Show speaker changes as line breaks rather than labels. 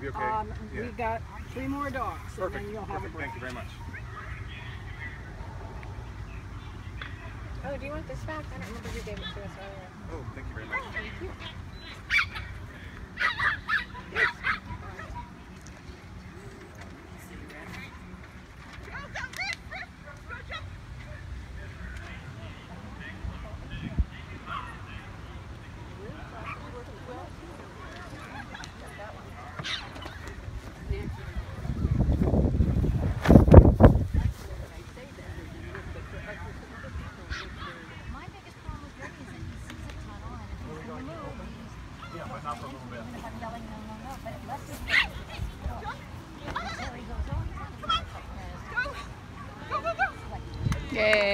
be okay?
We got 3 more dogs,
Perfect.
and then you'll have a break.
Thank you very much.
Oh, do you want this back? I don't remember who gave it to us earlier.
Oh, thank you very much.
Thank you.
Yay.